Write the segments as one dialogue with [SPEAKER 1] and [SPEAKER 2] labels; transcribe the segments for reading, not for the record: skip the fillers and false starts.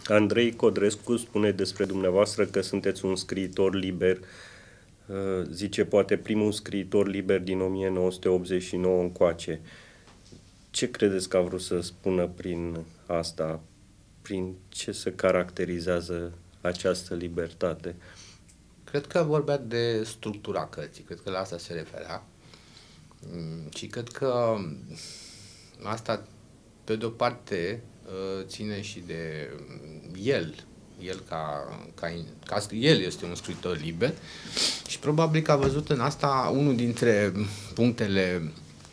[SPEAKER 1] Andrei Codrescu spune despre dumneavoastră că sunteți un scriitor liber. Zice, poate primul scriitor liber din 1989 încoace. Ce credeți că a vrut să spună prin asta? Prin ce se caracterizează această libertate?
[SPEAKER 2] Cred că vorbea de structura cărții, cred că la asta se referea. Și cred că asta, pe de-o parte, ține și de el el este un scriitor liber și probabil că a văzut în asta unul dintre punctele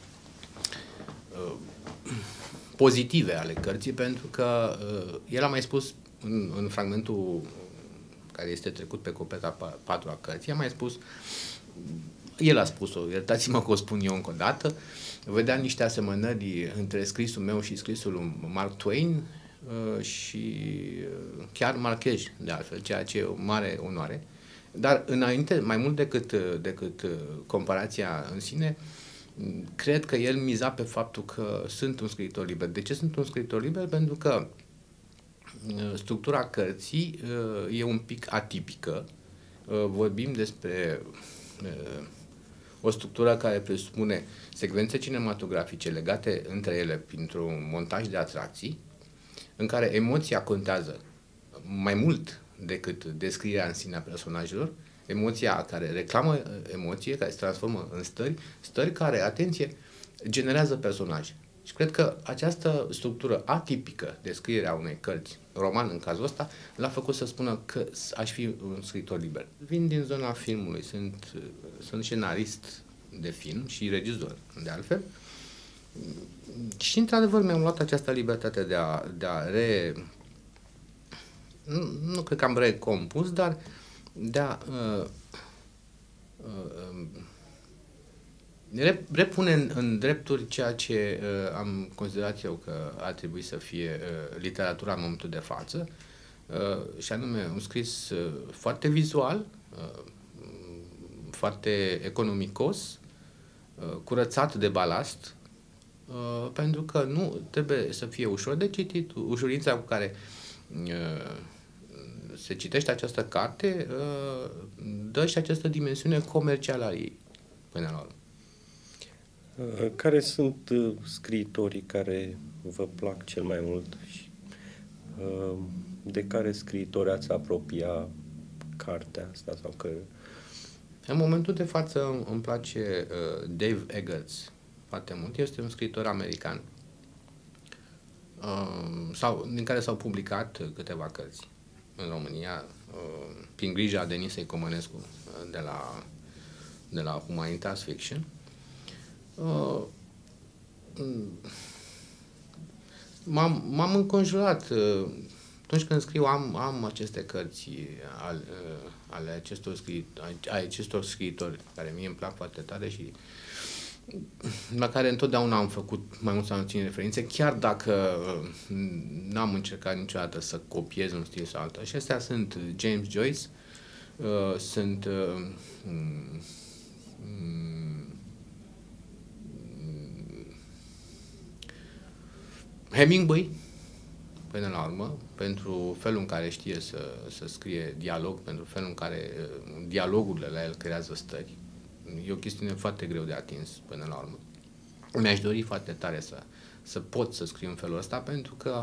[SPEAKER 2] pozitive ale cărții, pentru că el a mai spus în fragmentul care este trecut pe coperta 4 a cărții, a mai spus, el a spus-o, iertați-mă că o spun eu încă o dată, vedea niște asemănări între scrisul meu și scrisul lui Mark Twain și chiar Marquez, de altfel, ceea ce e o mare onoare. Dar înainte, mai mult decât comparația în sine, cred că el miza pe faptul că sunt un scriitor liber. De ce sunt un scriitor liber? Pentru că structura cărții e un pic atipică. Vorbim despre o structură care presupune secvențe cinematografice legate între ele printr-un montaj de atracții, în care emoția contează mai mult decât descrierea în sine a personajelor, emoția care reclamă emoție, care se transformă în stări care, atenție, generează personaje. Și cred că această structură atipică de scriere a unei cărți, roman în cazul ăsta, l-a făcut să spună că aș fi un scriitor liber. Vin din zona filmului, sunt scenarist de film și regizor, de altfel. Și, într-adevăr, mi-am luat această libertate de a nu cred că am recompus, dar de a repune în drepturi ceea ce am considerat eu că ar trebui să fie literatura în momentul de față, și anume un scris foarte vizual, foarte economicos, curățat de balast, pentru că nu trebuie să fie ușor de citit. Ușurința cu care se citește această carte dă și această dimensiune comercială a ei, până la urmă.
[SPEAKER 1] Care sunt scriitorii care vă plac cel mai mult și de care scriitori ați apropia cartea asta sau că...
[SPEAKER 2] În momentul de față îmi place Dave Eggers foarte mult. Este un scriitor american din care s-au publicat câteva cărți în România prin grija Denisei Comănescu de la Humanitas Fiction. M-am înconjurat atunci când scriu, am aceste cărți ale acestor scriitori care mie îmi plac foarte tare și la care întotdeauna am făcut mai mult sau mai puțin referințe, chiar dacă n-am încercat niciodată să copiez un stil sau altul. Și astea sunt James Joyce, sunt Hemingway, până la urmă, pentru felul în care știe să scrie dialog, pentru felul în care dialogurile la el creează stări. E o chestiune foarte greu de atins până la urmă. Mi-aș dori foarte tare să pot să scriu în felul ăsta, pentru că,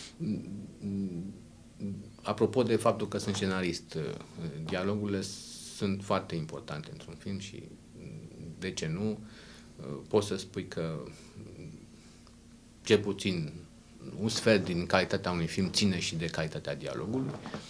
[SPEAKER 2] apropo de faptul că sunt scenarist, dialogurile sunt foarte importante într-un film și, de ce nu, poți să spui că cel puțin un sfert din calitatea unui film ține și de calitatea dialogului.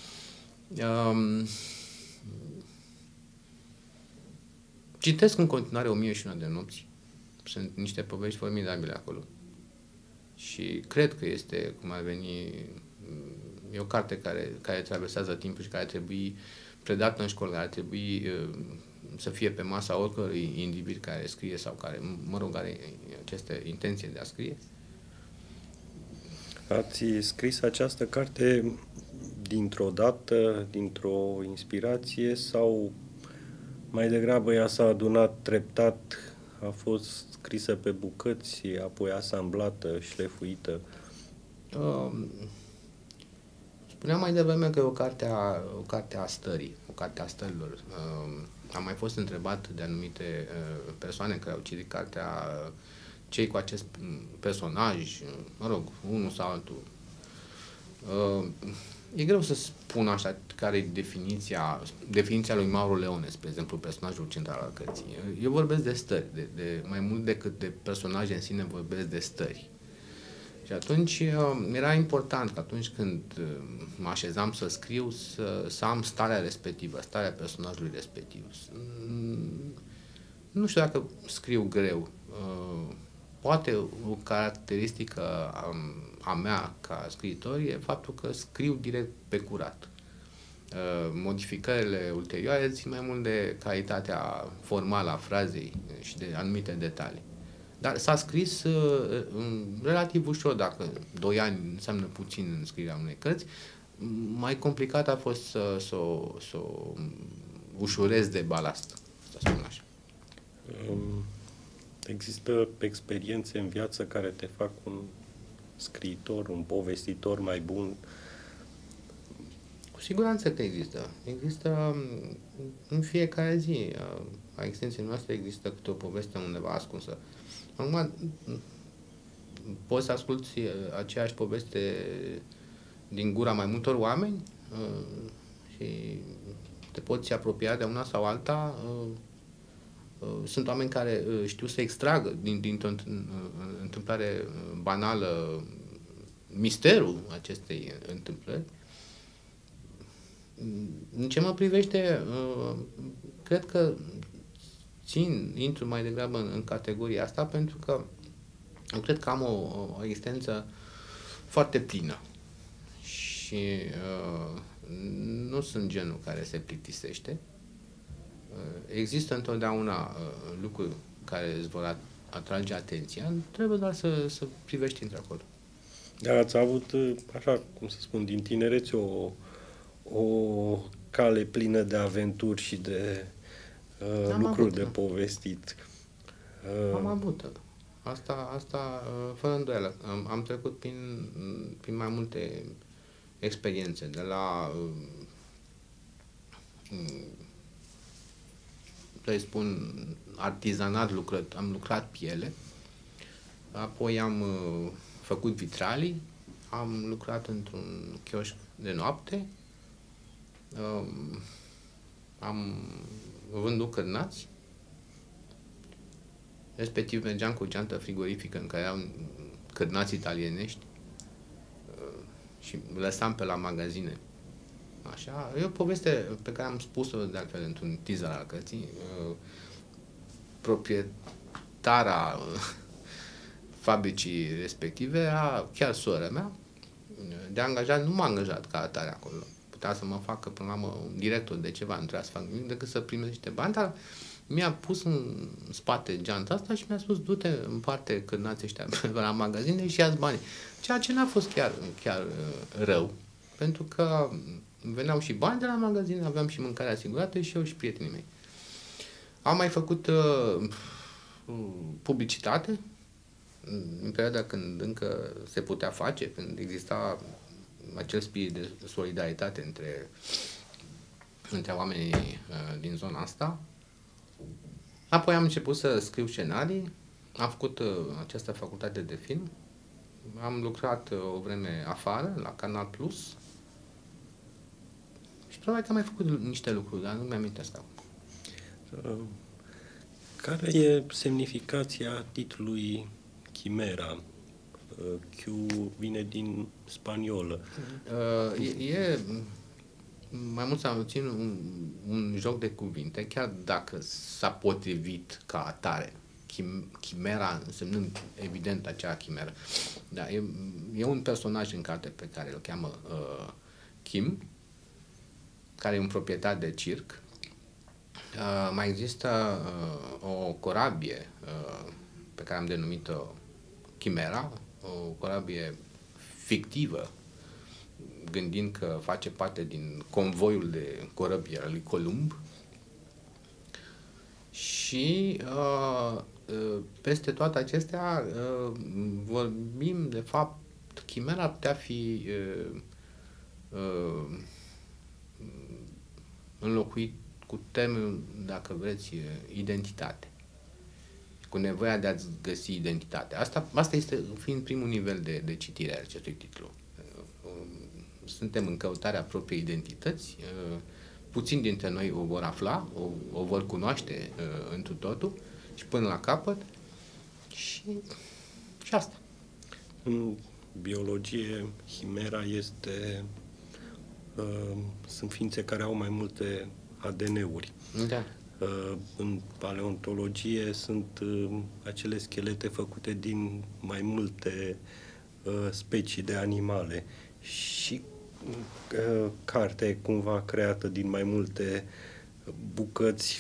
[SPEAKER 2] Citesc în continuare 1001 de nopți. Sunt niște povești formidabile acolo. Și cred că este, cum ar veni, e o carte care traversează timpul și care ar trebui predată în școală, care ar trebui să fie pe masa oricărui individ care scrie sau care, mă rog, are această intenție de a scrie.
[SPEAKER 1] Ați scris această carte dintr-o dată, dintr-o inspirație sau mai degrabă ea s-a adunat treptat, a fost scrisă pe bucăți, apoi asamblată, șlefuită?
[SPEAKER 2] Spuneam mai devreme că e o carte a stării, o carte a stărilor. Am mai fost întrebat de anumite persoane care au citit cartea, cei cu acest personaj, mă rog, unul sau altul. E greu să spun așa care e definiția lui Mauro Leone, spre exemplu, personajul central al cărții. Eu vorbesc de stări, de mai mult decât de personaje în sine, vorbesc de stări. Și atunci era important că atunci când mă așezam să scriu, să am starea respectivă, starea personajului respectiv. Nu știu dacă scriu greu. Poate o caracteristică a mea ca scriitor e faptul că scriu direct pe curat. Modificările ulterioare țin mai mult de calitatea formală a frazei și de anumite detalii. Dar s-a scris relativ ușor, dacă 2 ani înseamnă puțin în scrierea unei cărți. Mai complicat a fost să o ușurez de balast, să spun așa.
[SPEAKER 1] Există experiențe în viață care te fac un scriitor, un povestitor mai bun?
[SPEAKER 2] Cu siguranță că există. Există în fiecare zi a existenței noastre există câte o poveste undeva ascunsă. Acum, poți să asculti aceeași poveste din gura mai multor oameni și te poți apropia de una sau alta. Sunt oameni care știu să extragă dintr-o întâmplare banală misterul acestei întâmplări. În ce mă privește, cred că intru mai degrabă în categoria asta pentru că eu cred că am o existență foarte plină și nu sunt genul care se plictisește. Există întotdeauna lucruri care îți vor atrage atenția, trebuie doar să privești într-acolo.
[SPEAKER 1] Dar ați avut, așa cum să spun, din tinerețe o cale plină de aventuri și de lucruri de povestit.
[SPEAKER 2] Am avut. Asta fără îndoială. Am trecut prin mai multe experiențe, de la să spun artizanat, am lucrat piele, apoi am făcut vitralii, am lucrat într-un chioșc de noapte, am vândut cârnați, respectiv mergeam cu geantă frigorifică în care erau cârnați italienești și lăsam pe la magazine. Așa, e o poveste pe care am spus-o de altfel într-un teaser al cărții. Proprietara fabricii respective era chiar sora mea. De angajat, nu m-a angajat ca atare acolo. Putea să mă facă până la urmă un director de ceva, nu trebuia să fac nimic decât să primesc niște bani, dar mi-a pus în spate geanta asta și mi-a spus du-te în parte cârnați ăștia la magazine și ia-ți banii. Ceea ce n-a fost chiar rău, pentru că veneau și bani de la magazin, aveam și mâncare asigurată și eu și prietenii mei. Am mai făcut publicitate în perioada când încă se putea face, când exista acel spirit de solidaritate între oamenii din zona asta. Apoi am început să scriu scenarii, am făcut această facultate de film, am lucrat o vreme afară, la Canal Plus, și probabil că am mai făcut niște lucruri, dar nu mi-amintesc acum.
[SPEAKER 1] Care e semnificația titlului Chimera? Q vine din spaniolă.
[SPEAKER 2] E mai mult sau puțin un joc de cuvinte, chiar dacă s-a potrivit ca atare. Chimera însemnând evident acea chimeră. Da, e un personaj în carte pe care îl cheamă Kim, care e un proprietar de circ. Mai există o corabie pe care am denumit-o Chimera, o corabie fictivă, gândind că face parte din convoiul de corăbii al lui Columb. Și peste toate acestea vorbim, de fapt, Chimera ar putea fi înlocuit cu termenul, dacă vreți, identitate. Cu nevoia de a-ți găsi identitate. Asta este fiind primul nivel de citire a acestui titlu. Suntem în căutarea propriei identități, puțini dintre noi o vor afla, o vor cunoaște întru totul și până la capăt și asta.
[SPEAKER 1] În biologie, himera sunt ființe care au mai multe ADN-uri.
[SPEAKER 2] Da.
[SPEAKER 1] În paleontologie sunt acele schelete făcute din mai multe specii de animale și cartea e cumva creată din mai multe bucăți,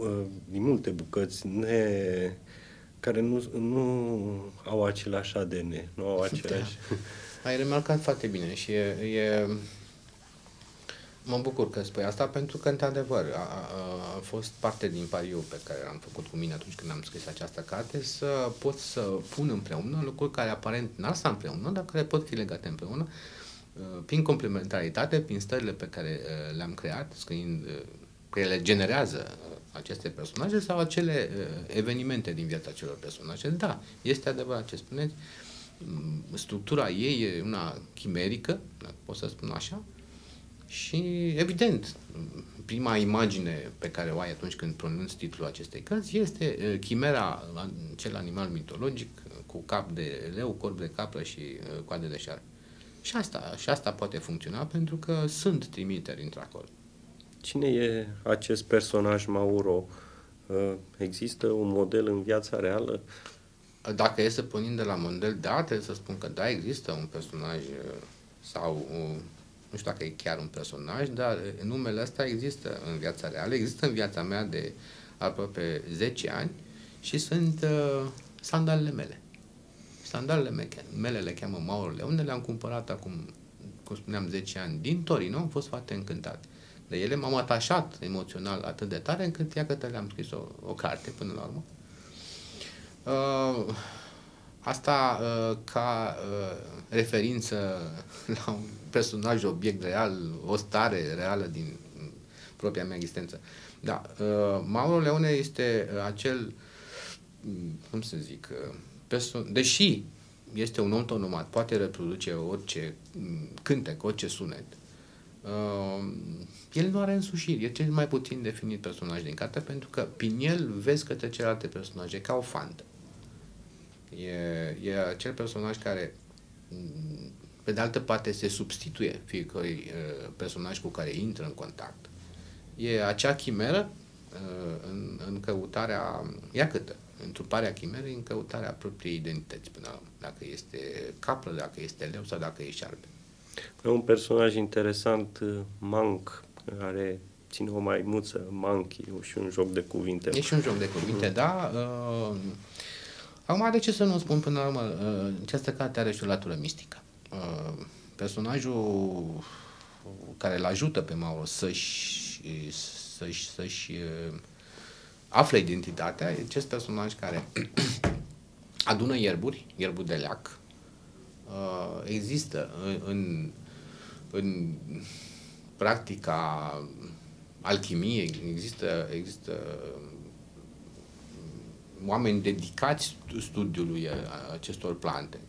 [SPEAKER 1] care nu au același ADN, nu au același...
[SPEAKER 2] Da. Ai remarcat foarte bine și mă bucur că spui asta, pentru că, într-adevăr, a fost parte din pariul pe care l-am făcut cu mine atunci când am scris această carte, să pot să pun împreună lucruri care aparent n-ar sta împreună, dar care pot fi legate împreună, prin complementaritate, prin stările pe care le-am creat, că ele generează aceste personaje sau acele evenimente din viața celor personaje. Da, este adevărat ce spuneți, structura ei e una chimerică, dacă pot să spun așa, și, evident, prima imagine pe care o ai atunci când pronunți titlul acestei cărți este chimera, cel animal mitologic, cu cap de leu, corp de capră și coade de șarpe. Și asta poate funcționa pentru că sunt trimiteri într-acolo.
[SPEAKER 1] Cine e acest personaj Mauro? Există un model în viața reală?
[SPEAKER 2] Dacă e să pornim de la model, da, trebuie să spun că da, există un personaj sau nu știu dacă e chiar un personaj, dar numele ăsta există în viața reală, există în viața mea de aproape 10 ani și sunt sandalele mele. Sandalele mele le cheamă Mauro Leone, le-am cumpărat acum, cum spuneam, 10 ani din Torino, am fost foarte încântat. De ele m-am atașat emoțional atât de tare încât iată le-am scris o carte până la urmă. Asta ca referință la un personaj, obiect real, o stare reală din propria mea existență. Da, Mauro Leone este acel, cum să zic, deși este un om autonomat, poate reproduce orice cântec, orice sunet, el nu are însușiri, e cel mai puțin definit personaj din carte, pentru că prin el vezi către celelalte personaje, ca o fantă. E acel personaj care, pe de altă parte, se substituie fiecărui personaj cu care intră în contact. E acea chimeră în căutarea, întruparea chimerei în căutarea propriei identități, până la urmă, dacă este capră, dacă este leu sau dacă e șarpe.
[SPEAKER 1] E un personaj interesant, Monk, care ține o maimuță, Monkey, și un joc de cuvinte.
[SPEAKER 2] E și un joc de cuvinte, da. Acum, de ce să nu spun până la urmă, această carte are și o latură mistică. Personajul care îl ajută pe Mauro să-și afle identitatea e acest personaj care adună ierburi de leac. Există în practica alchimiei, există oameni dedicați studiului acestor plante,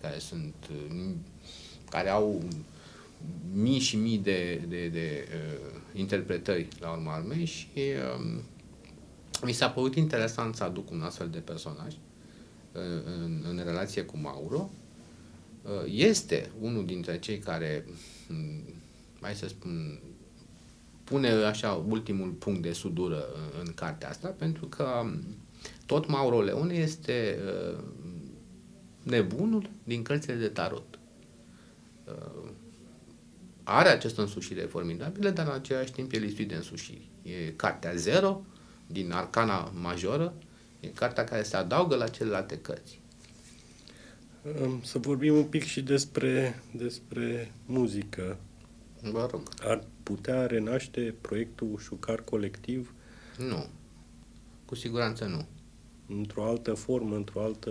[SPEAKER 2] care au mii și mii de interpretări la urma urmei și mi s-a părut interesant să aduc un astfel de personaj în relație cu Mauro. Este unul dintre cei care, hai să spun, pune așa ultimul punct de sudură în cartea asta, pentru că tot Mauro Leone este nebunul din cărțile de tarot. Are această însușire formidabilă, dar în același timp e lipsit de însușiri. E cartea 0 din Arcana Majoră, e cartea care se adaugă la celelalte cărți.
[SPEAKER 1] Să vorbim un pic și despre muzică.
[SPEAKER 2] Vă rog.
[SPEAKER 1] Ar putea renaște proiectul Șucar Colectiv?
[SPEAKER 2] Nu. Cu siguranță nu.
[SPEAKER 1] Într-o altă formă,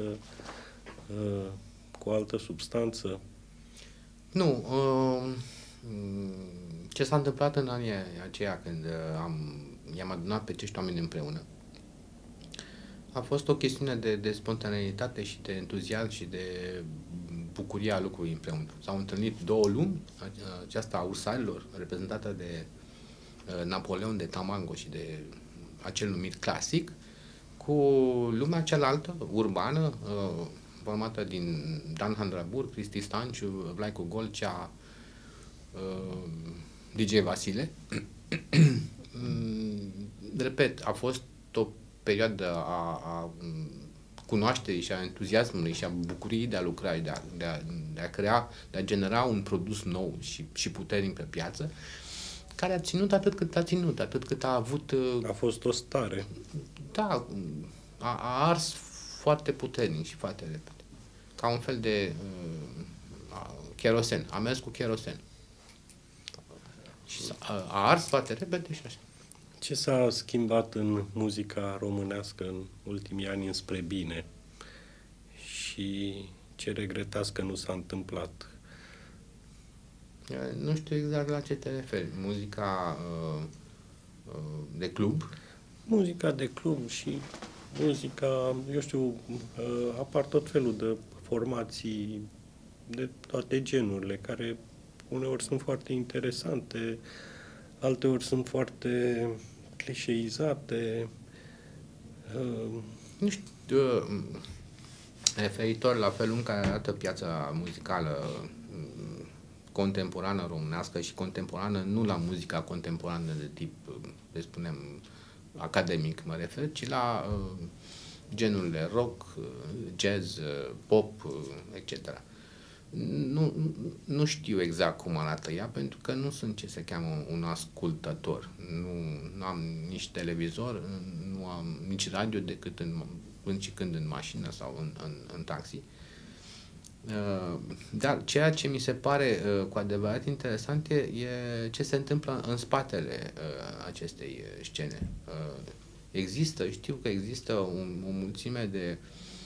[SPEAKER 1] cu o altă substanță?
[SPEAKER 2] Nu. Ce s-a întâmplat în anii aceia când i-am adunat pe acești oameni împreună a fost o chestiune de spontaneitate și de entuziasm și de bucuria lucrurii împreună. S-au întâlnit două lumi, aceasta a ursalilor, reprezentată de Napoleon de Tamango și de acel numit clasic, cu lumea cealaltă, urbană, formată din Dan Handrabur, Cristi Stanciu, Vlaicu Golcea, DJ Vasile. Repet, a fost o perioadă a cunoașterii și a entuziasmului și a bucuriei de a lucra, de a crea, de a genera un produs nou și puternic pe piață, care a ținut atât cât a avut...
[SPEAKER 1] A fost o stare.
[SPEAKER 2] Da, a ars foarte puternic și foarte repede. Ca un fel de cherosen. A mers cu cherosen. Și a ars foarte repede și așa.
[SPEAKER 1] Ce s-a schimbat în muzica românească în ultimii ani înspre bine și ce regretați că nu s-a întâmplat?
[SPEAKER 2] Nu știu exact la ce te referi. Muzica de club?
[SPEAKER 1] Muzica de club și muzica, eu știu, apar tot felul de formații de toate genurile, care uneori sunt foarte interesante, alteori sunt foarte clișeizate.
[SPEAKER 2] Nu știu, referitor la felul în care arată piața muzicală contemporană românească și contemporană, nu la muzica contemporană de tip, să spunem, academic mă refer, ci la genurile rock, jazz, pop, etc. Nu știu exact cum arată ea, pentru că nu sunt ce se cheamă un ascultător. Nu am nici televizor, nu am nici radio decât până și când în mașină sau în taxi. Dar ceea ce mi se pare cu adevărat interesant e ce se întâmplă în spatele acestei scene. Știu că există o mulțime de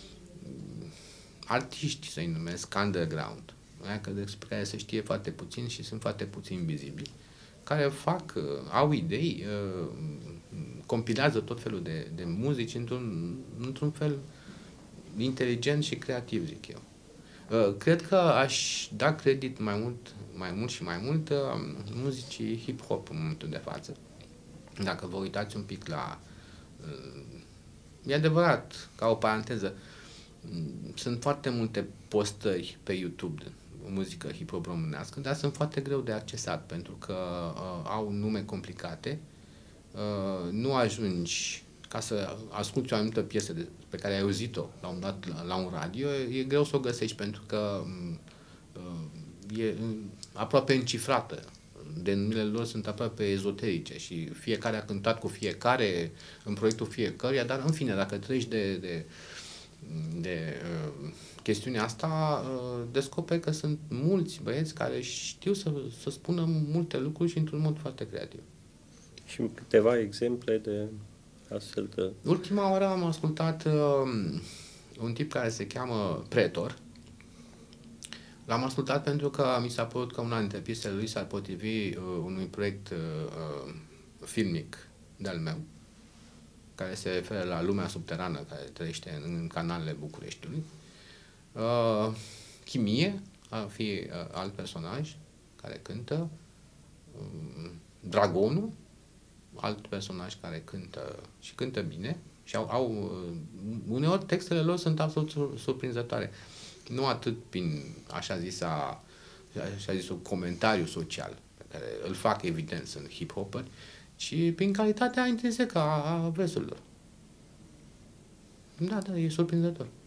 [SPEAKER 2] artiști, să-i numesc, underground, despre care se știe foarte puțin și sunt foarte puțin vizibili, care au idei, compilează tot felul de muzici într-un fel inteligent și creativ, zic eu. Cred că aș da credit mai mult muzicii hip-hop în momentul de față. Dacă vă uitați un pic la... E adevărat, ca o paranteză, sunt foarte multe postări pe YouTube de muzică hip-hop românească, dar sunt foarte greu de accesat, pentru că au nume complicate, nu ajungi ca să asculti o anumită piesă pe care ai auzit-o la un dat la un radio, e greu să o găsești, pentru că e aproape încifrată. Denumele lor sunt aproape ezoterice și fiecare a cântat cu fiecare în proiectul fiecăruia, dar în fine, dacă treci de chestiunea asta, descoperi că sunt mulți băieți care știu să spună multe lucruri și într-un mod foarte creativ.
[SPEAKER 1] Și câteva exemple de astfel de...
[SPEAKER 2] Ultima oară am ascultat un tip care se cheamă Pretor. L-am ascultat pentru că mi s-a părut că una dintre piesele lui s-ar potrivi unui proiect filmic de-al meu, care se referă la lumea subterană care trăiește în canalele Bucureștiului. Chimie ar fi alt personaj care cântă. Dragonul, alt personaj care cântă și cântă bine și uneori textele lor sunt absolut surprinzătoare. Nu atât prin așa zisul comentariu social pe care îl fac evident în hip-hoperi, ci prin calitatea intrinsecă a versurilor. Da, e surprinzător.